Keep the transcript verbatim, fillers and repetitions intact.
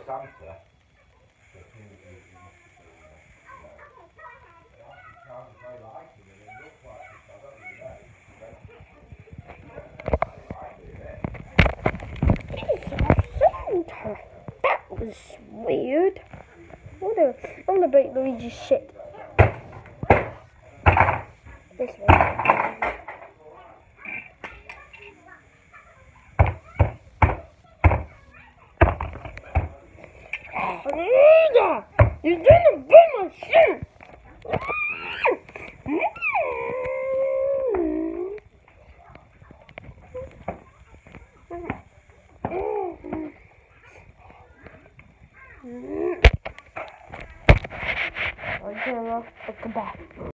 Santa. Santa. That was weird. What a, I'm gonna break Luigi's shit. This way. You're gonna break my shit! Okay, well, I'll come back.